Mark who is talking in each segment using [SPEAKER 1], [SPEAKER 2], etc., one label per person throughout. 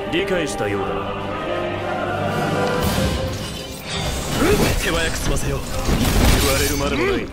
[SPEAKER 1] 理解したようだな。
[SPEAKER 2] 手早く済ませよう。
[SPEAKER 1] 言われるまでもない。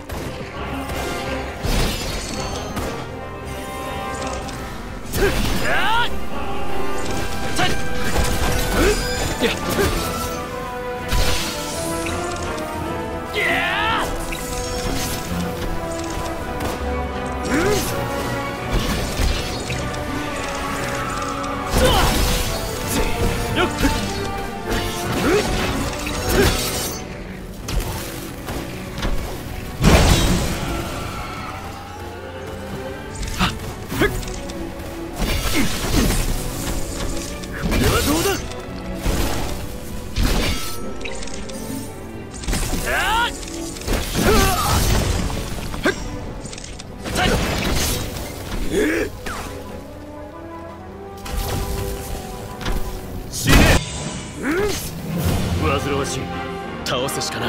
[SPEAKER 1] 煩わしい。
[SPEAKER 2] 倒すしかない。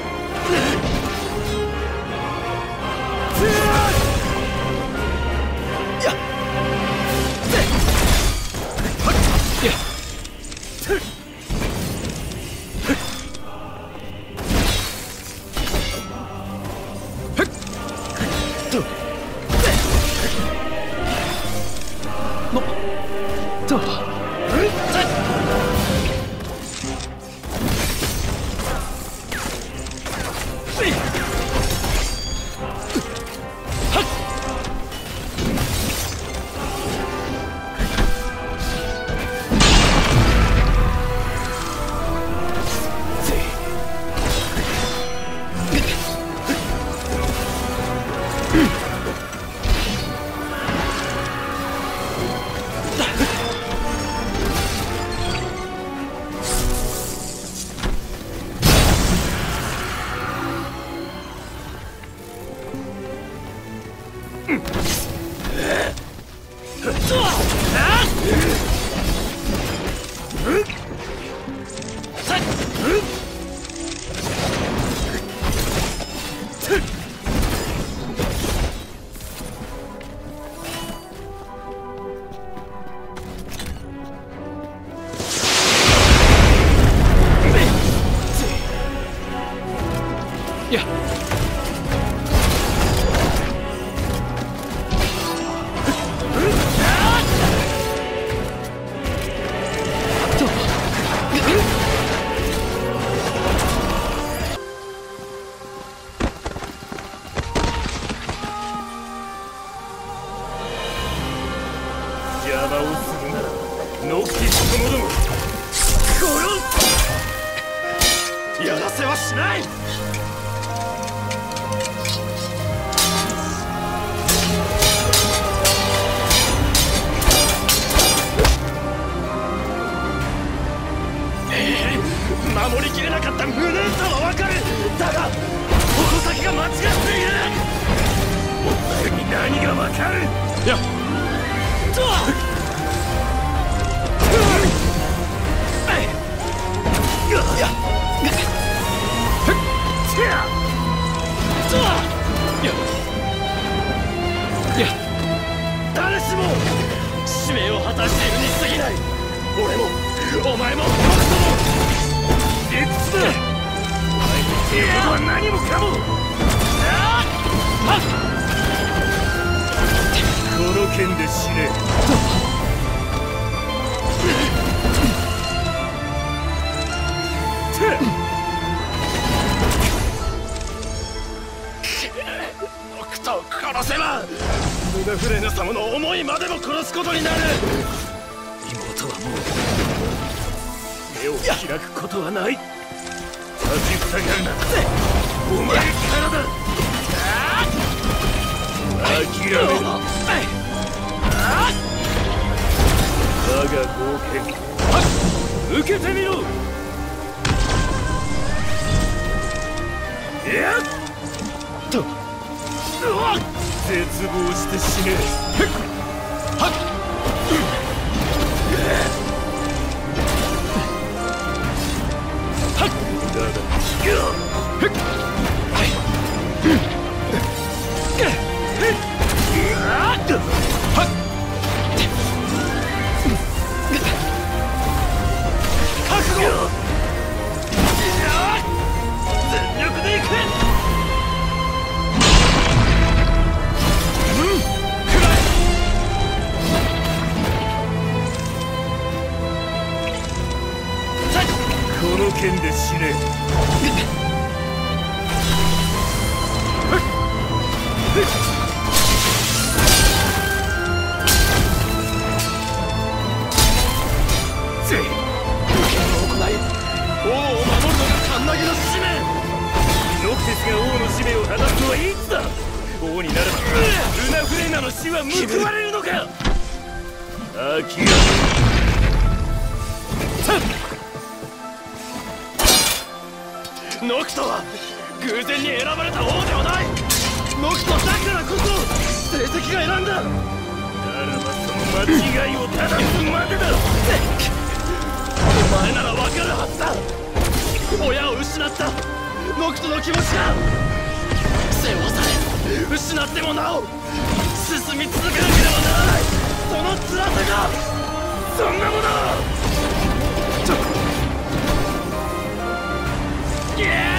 [SPEAKER 1] 邪魔をするならノッキーともども殺す。
[SPEAKER 2] やらせはしない。守りきれなかった無念さはわかる。だが矛先が間違っている。
[SPEAKER 1] お前に何がわかる。
[SPEAKER 2] やっ誰しも使命を果たしているに過ぎない。俺もお前も僕とも
[SPEAKER 1] 理屈だ。お前に言っていることは何もかも。この剣で死ね。
[SPEAKER 2] 僕と殺せばムガフレーヌ様の思いまでも殺すことになる。
[SPEAKER 1] 妹はもう目を開くことはない。立ちふさがるな。お前からだ。諦めろ。我が冒険受けてみろ。やっと絶望して死ね。 ねぜ武家の行い王を守るのがカンナギの使命。ノクテスが王の使命を果たすのはいつだ。王になればルナフレーナの死は報われるのか。アキラノクトは偶然に選ばれた王ではない。ノクトだからこそ成績が選んだ。ならばその間違いを正すまでだ。お前なら分かるはずだ。親を失ったノクトの気持ちが背負わされ失ってもなお進み続けなければならないその辛さがそんなもの。イエー